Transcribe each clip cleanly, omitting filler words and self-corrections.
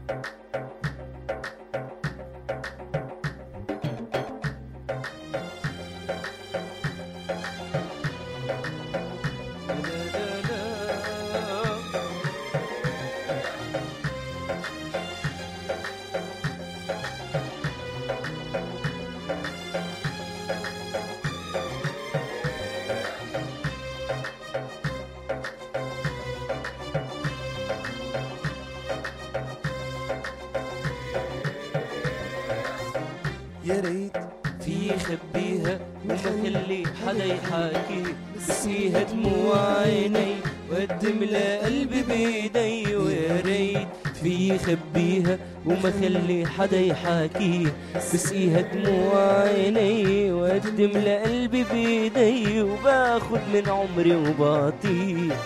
يا ريت في خبيها ما خلي حدا يحاكي، بسقيها دموع عيني وقدم لها قلبي بيدي. ويا ريت في خبيها وما خلي حدا يحاكي، بسقيها دموع عيني وقدم لها قلبي بيدي. وباخد من عمري وبعطيه،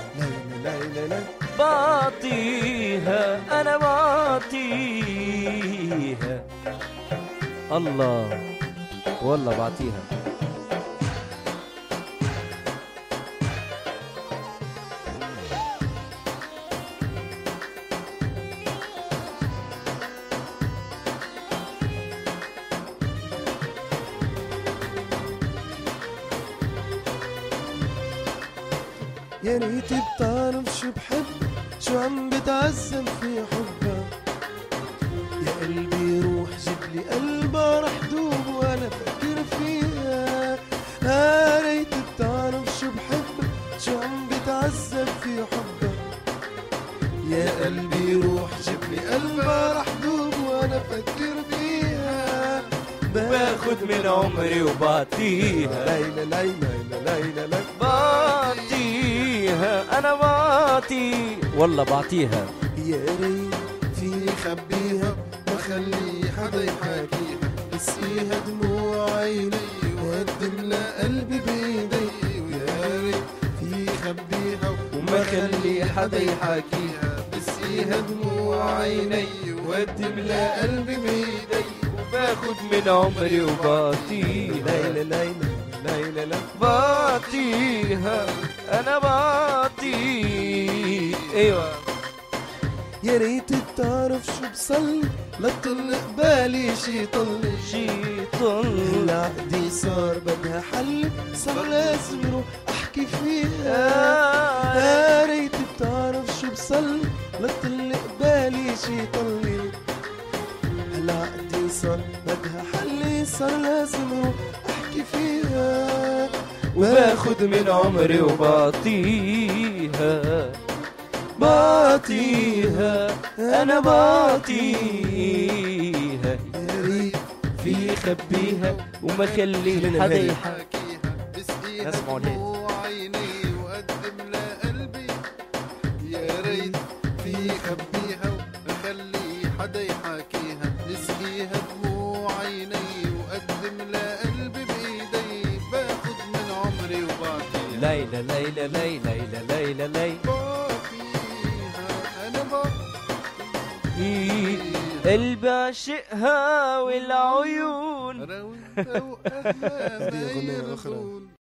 بعطيها أنا بعطيها. الله والله بعطيها. يا ريت بتعرف شو بحب، شو عم بتعذب في حبها. يا قلبي روح جيبلي قلبها رح دوب وانا فكر فيها. يا ريت بتعرف شو بحب، شو عم بتعذب في حبها. يا قلبي روح جيبلي قلبها رح دوب وانا فكر فيها. باخد من عمري وبعطيها، ليلى ليلى ليلى ليلى بعطيها أنا بعطي والله بعطيها. يا ريت في خبيها ما خلي حدا يحاكيها، بسقيها دموع عيني وقدم لها قلبي بيدي. ويا ريت في خبيها وما خلي حدا يحاكيها، بسقيها دموع عيني وقدم لها قلبي بيدي. باخد من عمري وبعطيها، ليلى ليلى ليلى ليلى بعطيها أنا بعطي. أيوة يا ريت بتعرف شو بصلي لطل قبالي شي طلي. شي طل العقدي صار بدها حل، صار لازم روح احكي فيها. يا ريت بتعرف شو بصلي لطل قبالي شي طلي. العقدي صار بدها حل، صار لازم روح احكي فيها. وباخد من عمري وبعطيها، بعطيها أنا بعطيها. يا ريت في خبيها وما خلي حدا يحاكي. حاكيها، بسقيها اسمعوا ليه. دموع عيني وقدم لها قلبي. يا ريت في خبيها وخلي حدا يحاكيها، بسقيها دموع عيني وقدم لها قلبي بايدي. باخد من عمري وبعطيها، ليلى ليلى ليلى ليلى ليلى بعطيها انا بعطيها. قلبي عشقها والعيون رويتها واهلها ما هذه أغنية أخرى. يرضون.